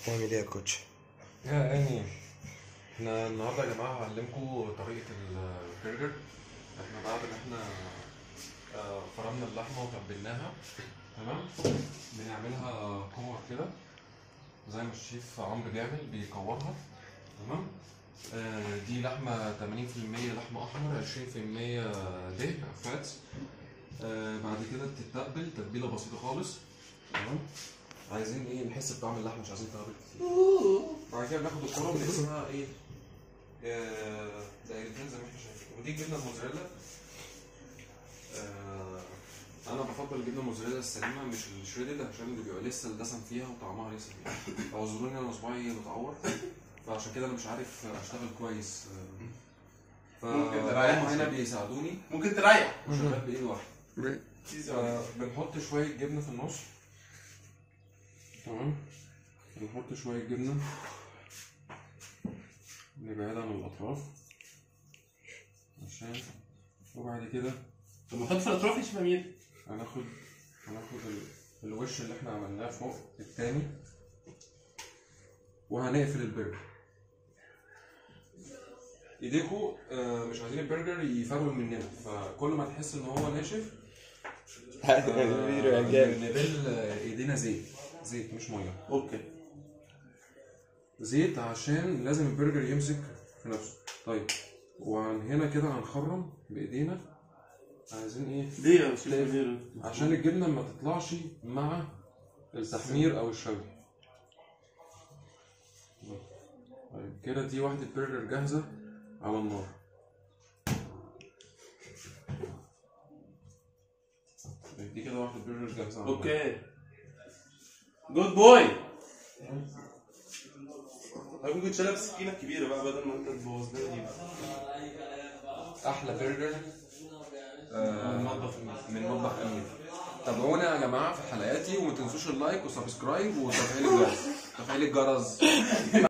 تعمل ايه يا كوتش؟ يعني احنا النهارده يا جماعه هعلمكم طريقه البرجر. احنا بعد ما احنا فرمنا اللحمه وتبلناها تمام، بنعملها كور كده زي ما الشيف عمرو بيكورها تمام. دي لحمه 80% لحمه احمر، 20% دهن فات. بعد كده بتتبل تتبيله بسيطه خالص تمام. عايزين ايه؟ نحس بطعم اللحمه، مش عايزين توابل كتير. بعد كده بناخد الكوره ونقسمها ايه؟ دايرتين زي ما احنا شايفين. ودي الجبنه الموزاريلا. انا بفضل الجبنه الموزاريلا السليمه مش الشريدد، عشان اللي بيبقى لسه الدسم فيها وطعمها لسه فيها. اعذروني انا صباعي متعور، فعشان كده انا مش عارف اشتغل كويس. ممكن تريح هنا بيساعدوني، ممكن تريح وشغال بايد واحده. بنحط شويه جبنه في النص تمام. بنحط شويه جبنه نبعد عن الاطراف عشان، وبعد كده طب نحط في الاطراف يا شيخ امير. هناخد الوش اللي احنا عملناه فوق التاني، وهنقفل البرجر. ايديكوا مش عايزين البرجر يفرول مننا، فكل ما تحس ان هو ناشف نبل ايدينا زيت مش ميه. اوكي، زيت عشان لازم البرجر يمسك في نفسه. طيب وعن هنا كده هنخرم بايدينا. عايزين ايه؟ ليه يا شيخ امير؟ عشان الجبنه ما تطلعش مع التحمير او الشوي. طيب كده دي واحده برجر جاهزه على النار. دي كده واحده برجر جاهزه على النار. اوكي، جود بوي. طب ممكن تشيلها بسكينه كبيره بقى بدل ما انت تبوظ لنا دي. احلى برجر من مطبخ امير. تابعونا يا جماعه في حلقاتي، وما تنسوش اللايك وسبسكرايب وتفعيل الجرس.